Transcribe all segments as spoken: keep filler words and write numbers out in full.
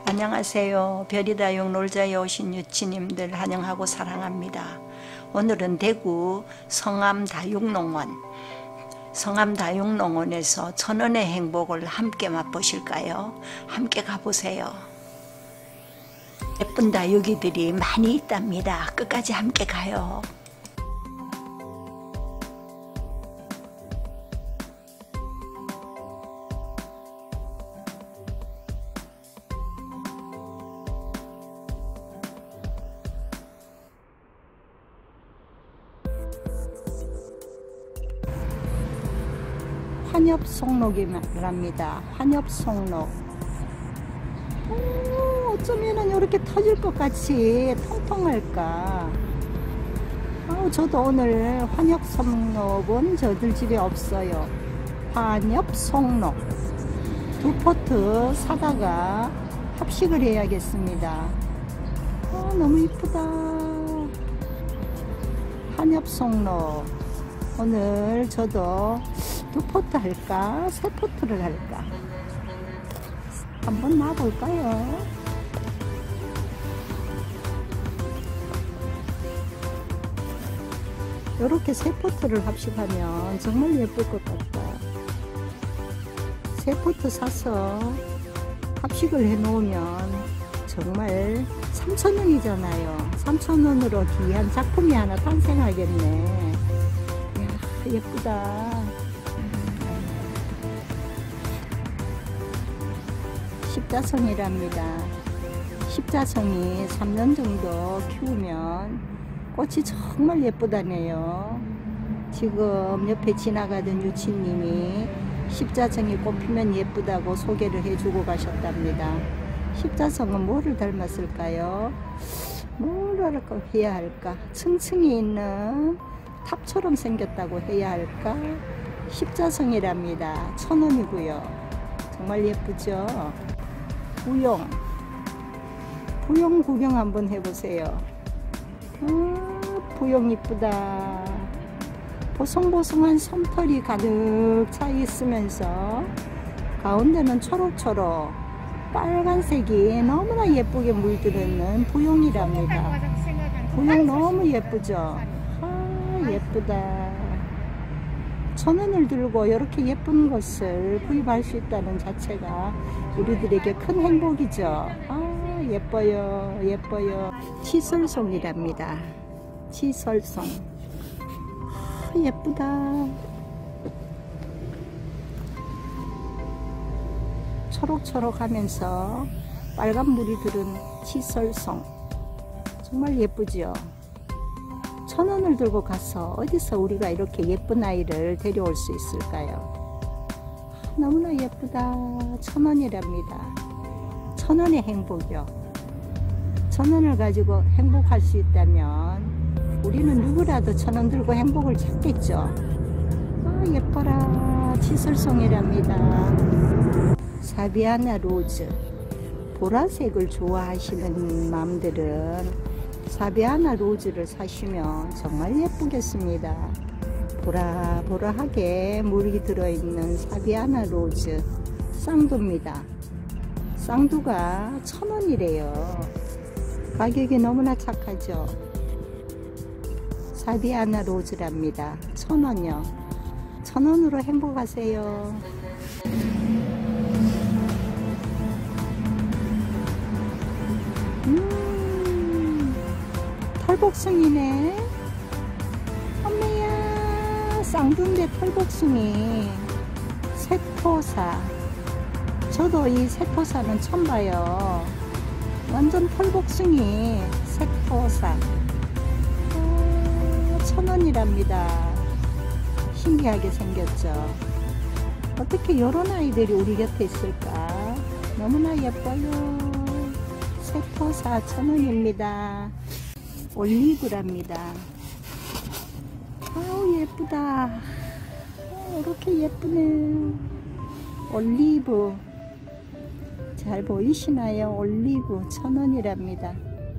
안녕하세요. 별이다육 놀자에 오신 유치님들 환영하고 사랑합니다. 오늘은 대구 성암다육농원 성암다육농원에서 천원의 행복을 함께 맛보실까요? 함께 가보세요. 예쁜 다육이들이 많이 있답니다. 끝까지 함께 가요. 환엽송록이랍니다. 환엽송록. 오, 어쩌면 이렇게 터질 것 같이 통통할까. 아, 저도 오늘 환엽송록은 저들 집에 없어요. 환엽송록 두 포트 사다가 합식을 해야겠습니다. 아, 너무 이쁘다. 환엽송록 오늘 저도 두 포트 할까? 세 포트를 할까? 한번 놔볼까요? 이렇게 세 포트를 합식하면 정말 예쁠 것 같다. 세 포트 사서 합식을 해 놓으면 정말 삼천 원이잖아요. 삼천 원으로 귀한 작품이 하나 탄생하겠네. 이야, 예쁘다. 십자성이랍니다. 십자성이 삼 년 정도 키우면 꽃이 정말 예쁘다네요. 지금 옆에 지나가던 유치님이 십자성이 꽃 피면 예쁘다고 소개를 해주고 가셨답니다. 십자성은 뭐를 닮았을까요? 뭐를 해야 할까? 층층이 있는 탑처럼 생겼다고 해야 할까? 십자성이랍니다. 천 원이고요. 정말 예쁘죠? 부용 부용 구경 한번 해보세요. 아, 부용 이쁘다. 보송보송한 솜털이 가득 차 있으면서 가운데는 초록초록 빨간색이 너무나 예쁘게 물들어있는 부용이랍니다. 부용 너무 예쁘죠? 아, 예쁘다. 천 원을 들고 이렇게 예쁜 것을 구입할 수 있다는 자체가 우리들에게 큰 행복이죠. 아, 예뻐요, 예뻐요. 치설송이랍니다. 치설송. 아, 예쁘다. 초록초록 하면서 빨간 물이 들은 치설송. 정말 예쁘죠? 천 원을 들고 가서 어디서 우리가 이렇게 예쁜 아이를 데려올 수 있을까요? 너무나 예쁘다. 천 원이랍니다. 천 원의 행복이요. 천 원을 가지고 행복할 수 있다면 우리는 누구라도 천 원 들고 행복을 찾겠죠. 아, 예뻐라. 치설송이랍니다. 사비아나 로즈. 보라색을 좋아하시는 마음들은 사비아나 로즈를 사시면 정말 예쁘겠습니다. 보라보라하게 물이 들어있는 사비아나 로즈 쌍두입니다. 쌍두가 천 원이래요. 가격이 너무나 착하죠. 사비아나 로즈랍니다. 천 원이요. 천 원으로 행복하세요. 음, 털복숭이네. 엄매야, 쌍두인데 털복숭이. 세토사. 저도 이 세토사는 처음 봐요. 완전 털복숭이. 세토사. 어, 천 원이랍니다. 신기하게 생겼죠. 어떻게 이런 아이들이 우리 곁에 있을까? 너무나 예뻐요. 세토사 천 원입니다. 올리브랍니다. 아우, 예쁘다. 어, 이렇게 예쁘네. 올리브. 잘 보이시나요? 올리브 천 원이랍니다.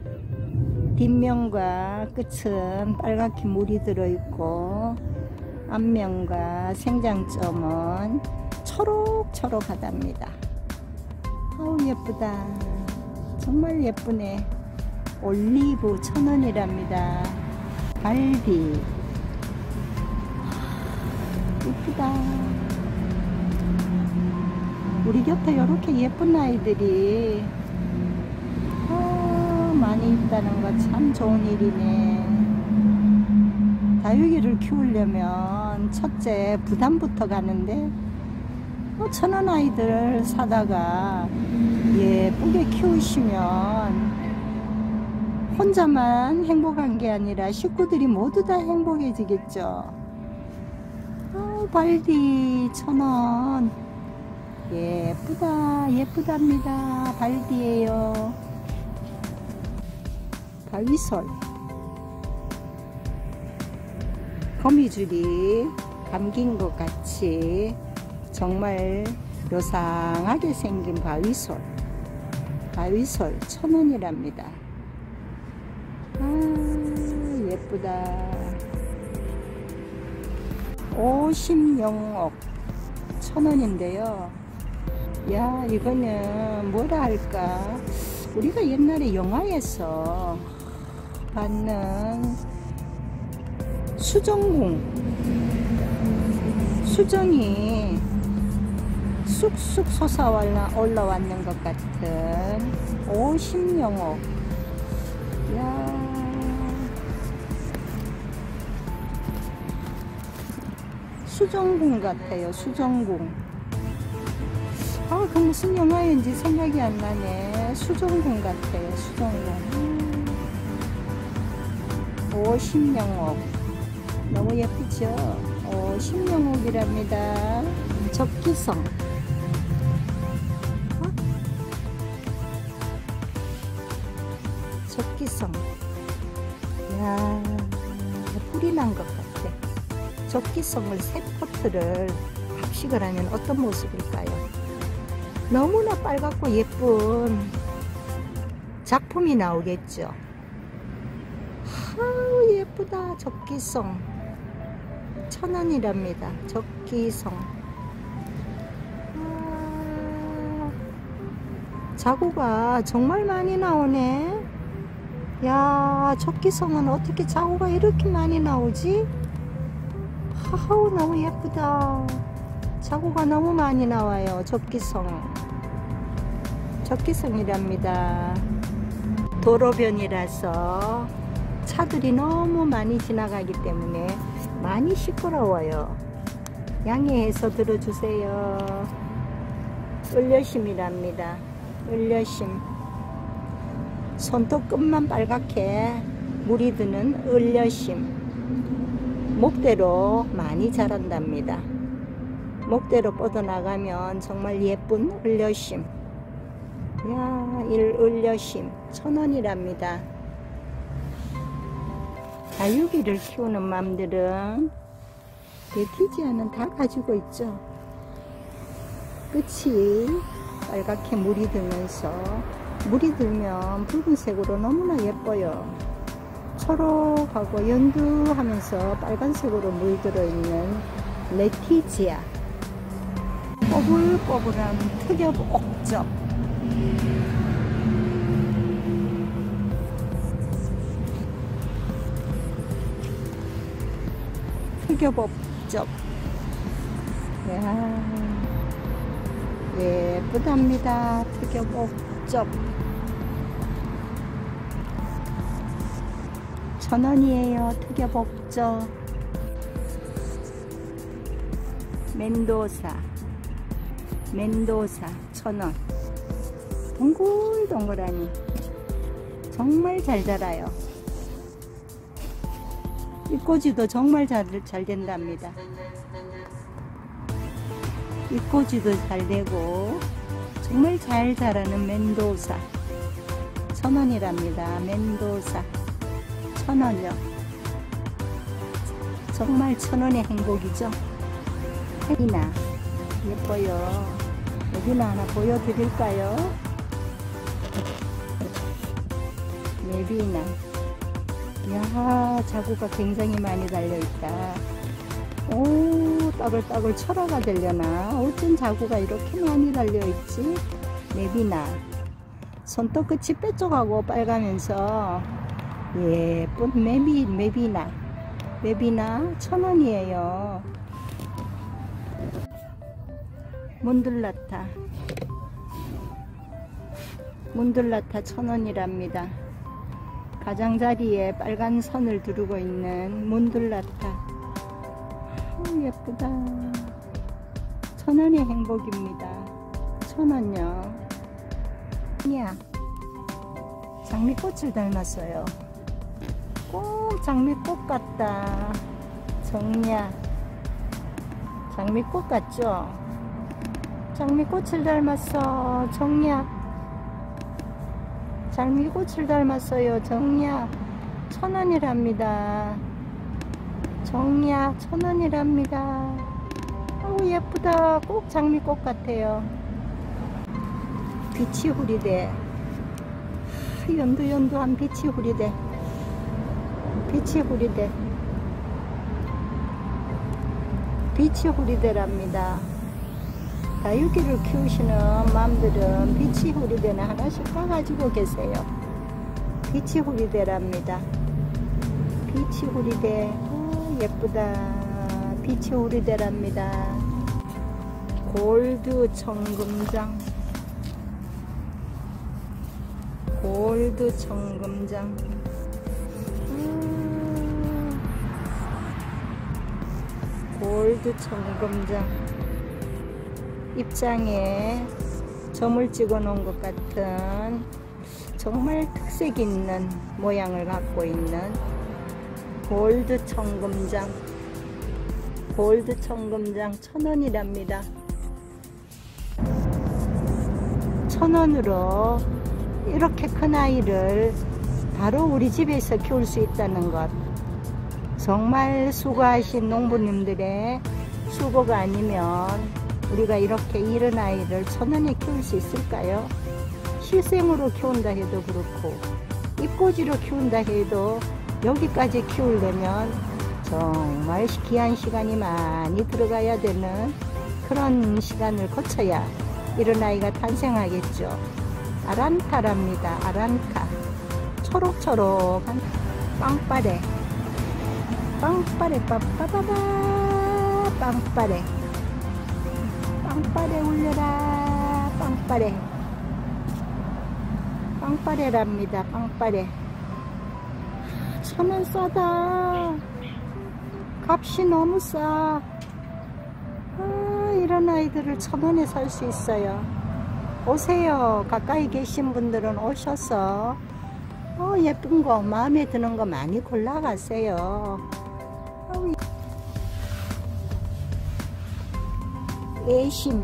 뒷면과 끝은 빨갛게 물이 들어있고 앞면과 생장점은 초록초록하답니다. 아우, 예쁘다. 정말 예쁘네. 올리브 천 원이랍니다. 갈비 예쁘다. 우리 곁에 이렇게 예쁜 아이들이 어, 많이 있다는 거 참 좋은 일이네. 다육이를 키우려면 첫째 부담부터 가는데 어, 천원 아이들 사다가 예쁘게 키우시면 혼자만 행복한 게 아니라 식구들이 모두 다 행복해지겠죠. 어, 발디 천원 예쁘다. 예쁘답니다. 발디예요. 바위솔 거미줄이 감긴 것 같이 정말 요상하게 생긴 바위솔. 바위솔 천 원이랍니다. 아 예쁘다. 오십영억 천 원인데요. 야 이거는 뭐라 할까, 우리가 옛날에 영화에서 봤는 수정공, 수정이 쑥쑥 솟아 올라왔는 것 같은 오십영억. 야 수정공 같아요. 수정공. 아, 그 무슨 영화인지 생각이 안 나네. 수정공 같아요. 수정공. 음. 오십영억. 너무 예쁘죠? 오십영억이랍니다. 접기성. 어? 접기성. 이야, 불이 난 것 같아. 접기성을 세 포트를 합식을 하면 어떤 모습일까요? 너무나 빨갛고 예쁜 작품이 나오겠죠. 아우 예쁘다. 접기성 천 원이랍니다. 접기성. 아, 자구가 정말 많이 나오네. 야 접기성은 어떻게 자구가 이렇게 많이 나오지? 아우 너무 예쁘다. 자구가 너무 많이 나와요. 접기성. 접기성이랍니다. 도로변이라서 차들이 너무 많이 지나가기 때문에 많이 시끄러워요. 양해해서 들어주세요. 을려심이랍니다. 을려심. 손톱 끝만 빨갛게 물이 드는 을려심. 목대로 많이 자란답니다. 목대로 뻗어나가면 정말 예쁜 을려심. 야, 일 을려심 천 원이랍니다. 다육이를 키우는 맘들은 레티지아는 다 가지고 있죠. 끝이 빨갛게 물이 들면서, 물이 들면 붉은색으로 너무나 예뻐요. 초록하고 연두하면서 빨간색으로 물들어 있는 레티지아. 뽀글뽀글한 특엽 옥접. 특엽 옥접. 야, 예쁘답니다. 특엽 옥접. 천 원이에요. 특엽 옥접. 멘도사. 멘도사 천 원. 동글동글하니 정말 잘 자라요. 잎꽂이도 정말 잘, 잘 된답니다. 잎꽂이도 잘 되고 정말 잘 자라는 멘도사 천 원이랍니다. 멘도사 천 원이요. 정말 천 원의 행복이죠. 혜리나 예뻐요. 여기나 하나 보여드릴까요? 네비나. 이야, 자구가 굉장히 많이 달려있다. 오, 따글따글 철화가 되려나? 어쩐 자구가 이렇게 많이 달려있지? 네비나. 손톱끝이 뾰족하고 빨가면서 예쁜 메비, 메비나 메비나 천 원이에요. 문들라타 문들라타 천 원이랍니다. 가장자리에 빨간 선을 두르고 있는 문들라타. 오, 예쁘다. 천 원의 행복입니다. 천 원요. 야, 장미꽃을 닮았어요. 꼭 장미꽃 같다. 정리야, 장미꽃 같죠? 장미꽃을 닮았어. 정리야, 장미꽃을 닮았어요. 정리야, 천 원이랍니다. 정리야, 천 원이랍니다. 아우, 예쁘다. 꼭 장미꽃 같아요. 비치후리대. 연두연두한 비치후리대. 비치후리대. 비치후리대랍니다. 다육이를 키우시는 맘들은 비치후리대는 하나씩 따가지고 계세요. 비치후리대랍니다. 비치후리대. 오, 예쁘다. 비치후리대랍니다. 골드 청금장. 골드 청금장. 음, 골드 청금장. 입장에 점을 찍어 놓은 것 같은 정말 특색 있는 모양을 갖고 있는 골드 청금장. 골드 청금장 천 원이랍니다. 천 원으로 이렇게 큰 아이를 바로 우리 집에서 키울 수 있다는 것, 정말 수고하신 농부님들의 수고가 아니면 우리가 이렇게 이른 아이를 천 원에 키울 수 있을까요? 실생으로 키운다 해도 그렇고 잎꽂이로 키운다 해도 여기까지 키우려면 정말 귀한 시간이 많이 들어가야 되는 그런 시간을 거쳐야 이런 아이가 탄생하겠죠. 아란카랍니다. 아란카. 초록초록한 빵빠레. 빵빠레 빠빠바바. 빵빠레. 빵빠레 울려라. 빵빠레. 빵빠레랍니다. 빵빠레. 천 원 싸다. 값이 너무 싸. 아, 이런 아이들을 천 원에 살 수 있어요. 오세요. 가까이 계신 분들은 오셔서 어, 예쁜 거, 마음에 드는 거 많이 골라가세요. 애심,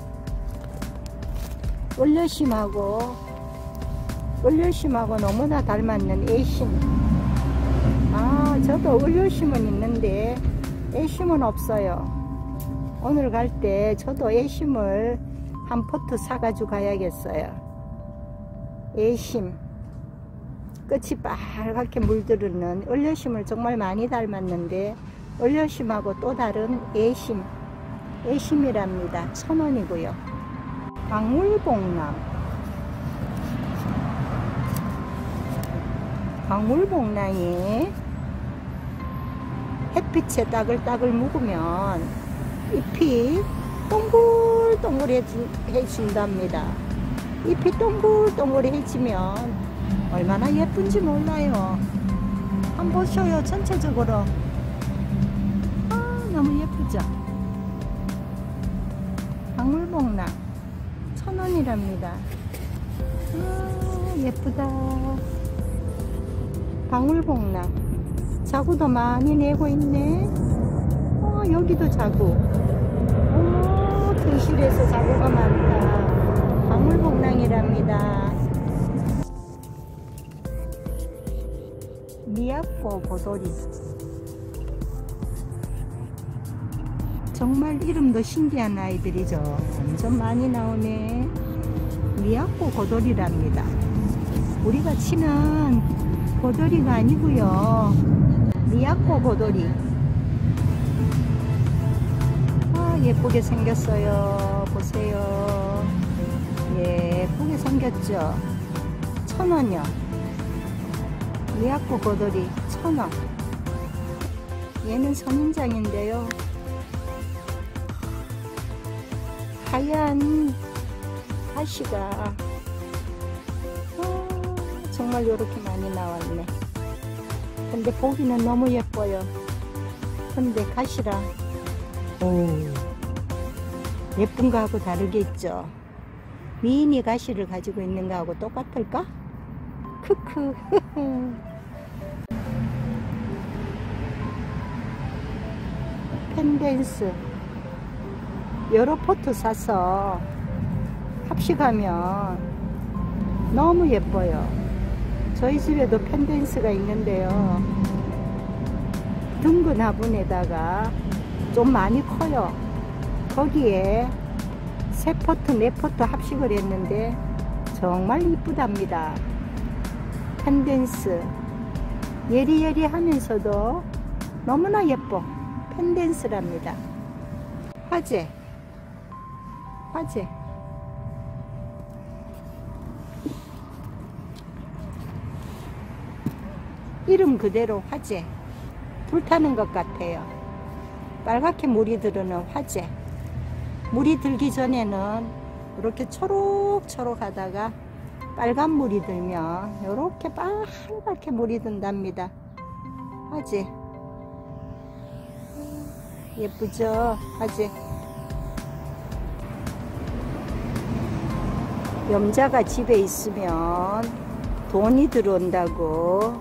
올려심하고 올려심하고 너무나 닮았는 애심. 아, 저도 올려심은 있는데 애심은 없어요. 오늘 갈 때 저도 애심을 한 포트 사가지고 가야겠어요. 애심. 끝이 빨갛게 물들는 얼려심을 정말 많이 닮았는데 얼려심하고 또 다른 애심. 애심이랍니다. 천 원이고요. 방울복랑. 방울복랑이 햇빛에 따글따글 묵으면 잎이 동글동글해진답니다. 잎이 동글동글해지면 얼마나 예쁜지 몰라요. 한번 보셔요. 전체적으로. 아, 너무 예쁘죠? 방울복랑 천 원이랍니다. 아, 예쁘다. 방울복랑 자구도 많이 내고 있네. 어, 여기도 자구. 오, 등실에서 자구가 많다. 방울복랑이랍니다. 미야코 고도리. 정말 이름도 신기한 아이들이죠. 완전 많이 나오네. 미야코 고도리랍니다. 우리가 치는 고도리가 아니고요. 미야코 고도리. 아, 예쁘게 생겼어요. 보세요. 예쁘게 생겼죠. 천 원이요. 미약구 고돌이 천 원. 얘는 선인장인데요. 하얀 가시가 아, 정말 요렇게 많이 나왔네. 근데 보기는 너무 예뻐요. 근데 가시라 오, 예쁜 거하고 다르게 있죠. 미니 가시를 가지고 있는 거하고 똑같을까? 크크. 펜댄스 여러 포트 사서 합식하면 너무 예뻐요. 저희 집에도 펜댄스가 있는데요. 둥근 화분에다가 좀 많이 커요. 거기에 세 포트, 네 포트 합식을 했는데 정말 이쁘답니다. 펜댄스 예리예리 하면서도 너무나 예뻐. 펜댄스랍니다. 화재 화재 이름 그대로 화재. 불타는 것 같아요. 빨갛게 물이 들어오는 화재. 물이 들기 전에는 이렇게 초록초록 하다가 빨간 물이 들면 이렇게 빨갛게 물이 든답니다. 화재 예쁘죠? 화재. 염자가 집에 있으면 돈이 들어온다고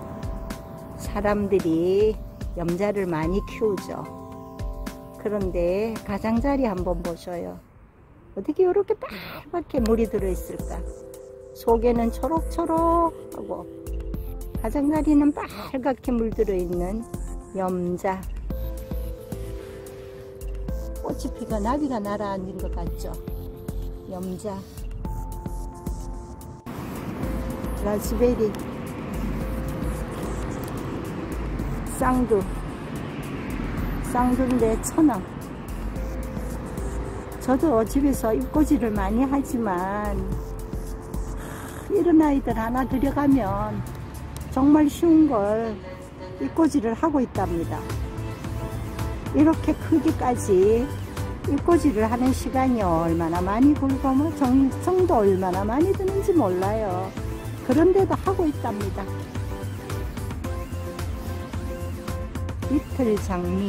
사람들이 염자를 많이 키우죠. 그런데 가장자리 한번 보셔요. 어떻게 이렇게 빨갛게 물이 들어있을까? 속에는 초록초록하고 가장자리는 빨갛게 물들어 있는 염자. 꽃이 피가 나비가 날아앉은 것 같죠? 염자. 라즈베리 쌍두 쌍두인데 천 원. 저도 집에서 입꼬지를 많이 하지만 이런 아이들 하나 들여가면 정말 쉬운 걸 입꼬지를 하고 있답니다. 이렇게 크기까지 입꼬지를 하는 시간이 얼마나 많이 걸고 뭐 정성도 얼마나 많이 드는지 몰라요. 그런데도 하고 있답니다. 리틀 장미.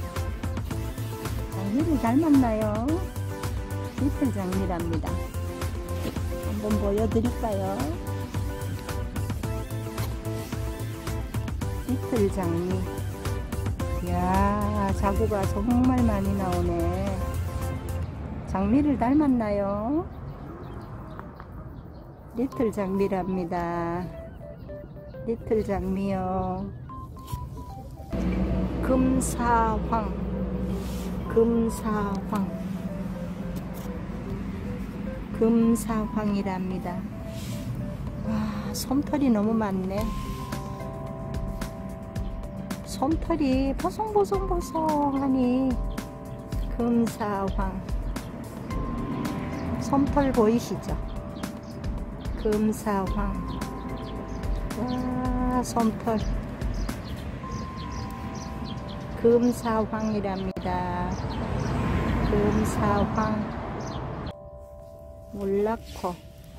장미를 닮았나요? 리틀 장미랍니다. 한번 보여드릴까요? 리틀 장미. 이야, 자구가 정말 많이 나오네. 장미를 닮았나요? 리틀 장미랍니다. 리틀 장미요. 금사황. 금사황. 금사황이랍니다. 와, 솜털이 너무 많네. 솜털이 보송보송보송하니 금사황. 솜털 보이시죠? 금사황. 와, 솜털. 금사황이랍니다. 금사황. 몰라코.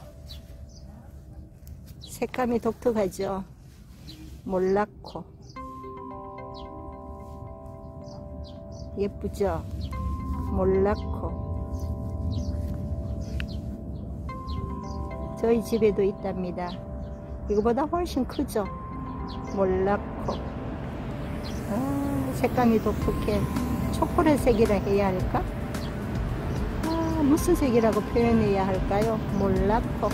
색감이 독특하죠? 몰라코. 예쁘죠? 몰라코. 저희 집에도 있답니다. 이거보다 훨씬 크죠? 몰라코. 아, 색감이 독특해. 초콜릿색이라 해야 할까? 아, 무슨 색이라고 표현해야 할까요? 몰라코.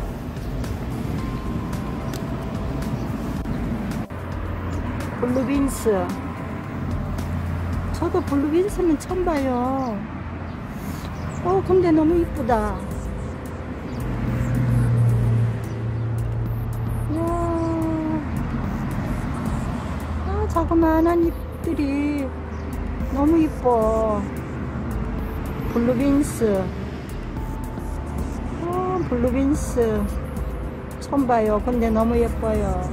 블루빈스. 저도 블루빈스는 처음 봐요. 어, 근데 너무 이쁘다. 자그마한 잎들이 너무 이뻐. 블루빈스. 어, 블루빈스. 처음 봐요. 근데 너무 예뻐요.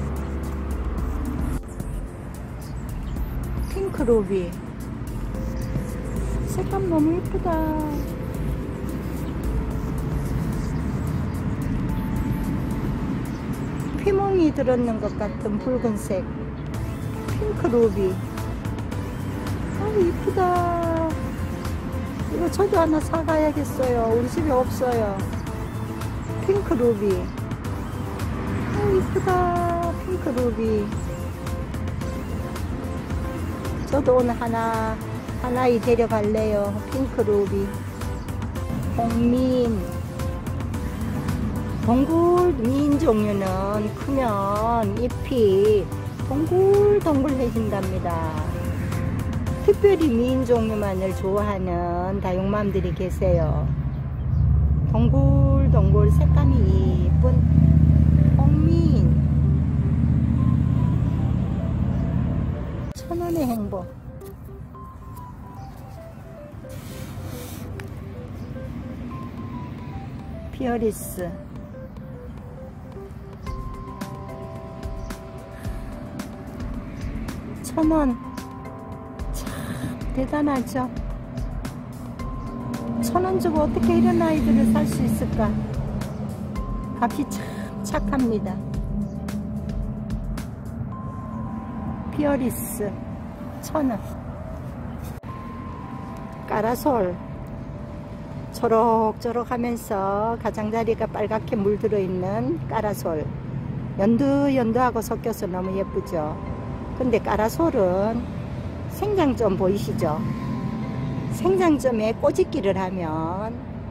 핑크 루비. 색감 너무 예쁘다. 피멍이 들었는 것 같은 붉은색. 핑크 루비. 아, 이쁘다. 이거 저도 하나 사가야겠어요. 우리 집에 없어요. 핑크 루비. 아, 이쁘다. 핑크 루비. 저도 오늘 하나, 하나이 데려갈래요. 핑크 루비. 홍민. 동굴 민 종류는 크면 잎이 동글동글해진답니다. 특별히 민 종류만을 좋아하는 다육맘들이 계세요. 동글동글 색감이 예쁜 홍민. 천원의 행복. 피어리스. 천원. 참 대단하죠. 천원 주고 어떻게 이런 아이들을 살 수 있을까. 값이 참 착합니다. 피어리스 천원. 까라솔. 초록초록 하면서 가장자리가 빨갛게 물들어 있는 까라솔. 연두연두하고 섞여서 너무 예쁘죠. 근데 까라솔은 생장점 보이시죠? 생장점에 꼬집기를 하면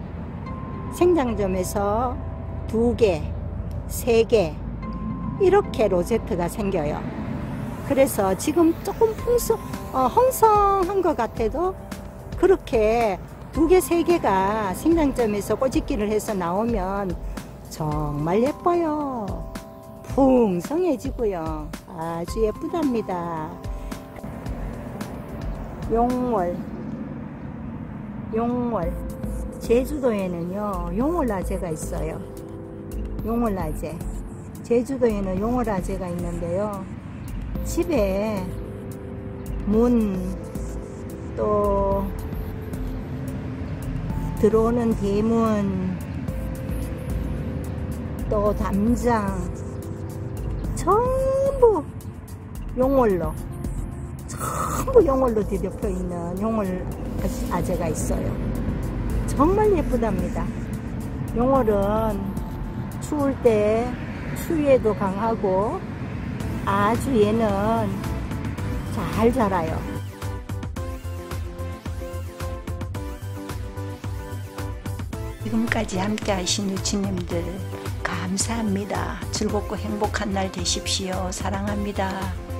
생장점에서 두 개, 세 개 이렇게 로제트가 생겨요. 그래서 지금 조금 풍성, 어, 홍성한 것 같아도 그렇게 두 개, 세 개가 생장점에서 꼬집기를 해서 나오면 정말 예뻐요. 풍성해지고요. 아주 예쁘답니다. 용월. 용월. 제주도에는요, 용월아재가 있어요. 용월아재. 제주도에는 용월아재가 있는데요. 집에 문, 또 들어오는 대문, 또 담장 전부 용월로 전부 용월로 뒤덮여 있는 용월 아재가 있어요. 정말 예쁘답니다. 용월은 추울 때 추위에도 강하고 아주 얘는 잘 자라요. 지금까지 함께 하신 유치님들 감사합니다. 즐겁고 행복한 날 되십시오. 사랑합니다.